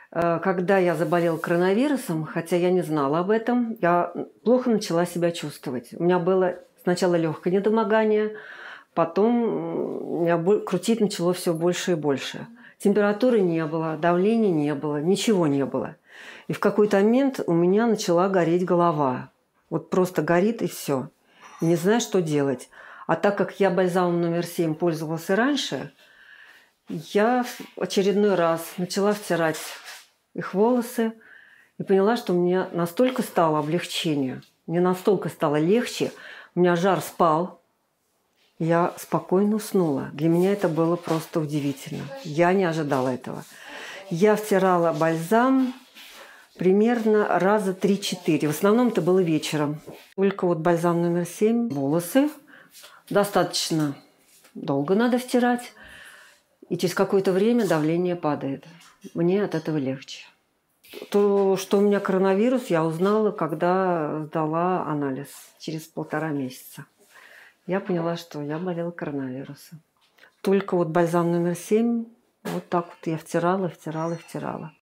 Когда я заболела коронавирусом, хотя я не знала об этом, я плохо начала себя чувствовать. У меня было сначала легкое недомогание, потом меня крутить начало все больше и больше. Температуры не было, давления не было, ничего не было. И в какой-то момент у меня начала гореть голова. Вот просто горит и все. Не знаю, что делать. А так как я бальзамом номер 7 пользовалась и раньше, я в очередной раз начала втирать их волосы и поняла, что у меня настолько стало облегчение, мне настолько стало легче, у меня жар спал, я спокойно уснула. Для меня это было просто удивительно. Я не ожидала этого. Я втирала бальзам примерно раза 3-4. В основном это было вечером. Только вот бальзам номер 7, волосы достаточно долго надо втирать. И через какое-то время давление падает. Мне от этого легче. То, что у меня коронавирус, я узнала, когда сдала анализ через 1,5 месяца. Я поняла, что я болела коронавирусом. Только вот бальзам номер 7, вот так вот я втирала.